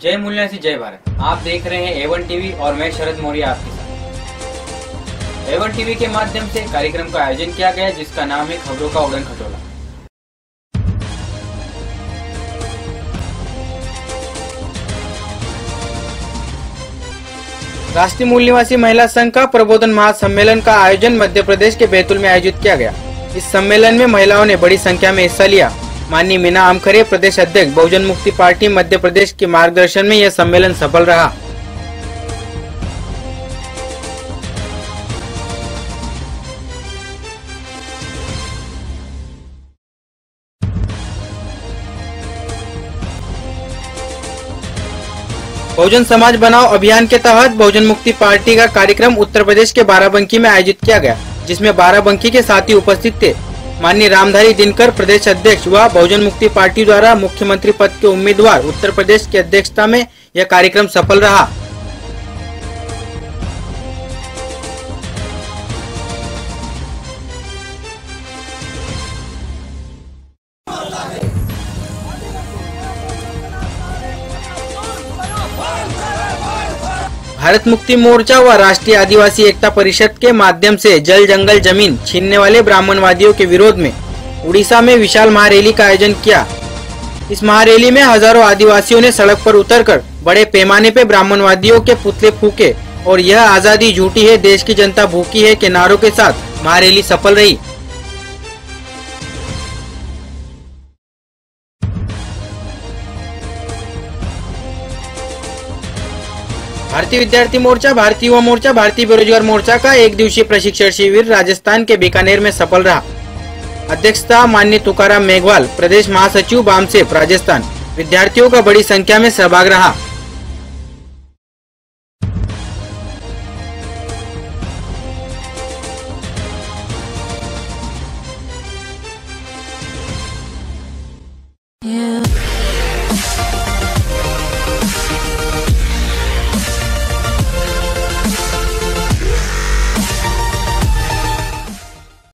जय मूल्य से जय भारत। आप देख रहे हैं A1 टीवी और मैं शरद मौर्य आपके साथ। A1 टीवी के माध्यम से कार्यक्रम का आयोजन किया गया जिसका नाम है खबरों का उड़न खटोला। राष्ट्रीय मूल निवासी महिला संघ का प्रबोधन महासम्मेलन का आयोजन मध्य प्रदेश के बैतूल में आयोजित किया गया। इस सम्मेलन में महिलाओं ने बड़ी संख्या में हिस्सा लिया। माननीय मीना आमखरे प्रदेश अध्यक्ष बहुजन मुक्ति पार्टी मध्य प्रदेश के मार्गदर्शन में यह सम्मेलन सफल रहा। बहुजन समाज बनाओ अभियान के तहत बहुजन मुक्ति पार्टी का कार्यक्रम उत्तर प्रदेश के बाराबंकी में आयोजित किया गया, जिसमें बाराबंकी के साथी उपस्थित थे। माननीय रामधारी दिनकर प्रदेश अध्यक्ष व बहुजन मुक्ति पार्टी द्वारा मुख्यमंत्री पद के उम्मीदवार उत्तर प्रदेश की अध्यक्षता में यह कार्यक्रम सफल रहा। भारत मुक्ति मोर्चा व राष्ट्रीय आदिवासी एकता परिषद के माध्यम से जल जंगल जमीन छीनने वाले ब्राह्मणवादियों के विरोध में उड़ीसा में विशाल महारैली का आयोजन किया। इस महारैली में हजारों आदिवासियों ने सड़क पर उतरकर बड़े पैमाने पे ब्राह्मणवादियों के पुतले फूके और यह आजादी झूठी है, देश की जनता भूखी है के नारों के साथ महारैली सफल रही। भारतीय विद्यार्थी मोर्चा, भारतीय युवा मोर्चा, भारतीय बेरोजगार मोर्चा का एक दिवसीय प्रशिक्षण शिविर राजस्थान के बीकानेर में सफल रहा। अध्यक्षता माननीय तुकाराम मेघवाल, प्रदेश महासचिव बामसेफ राजस्थान। विद्यार्थियों का बड़ी संख्या में सहभाग रहा।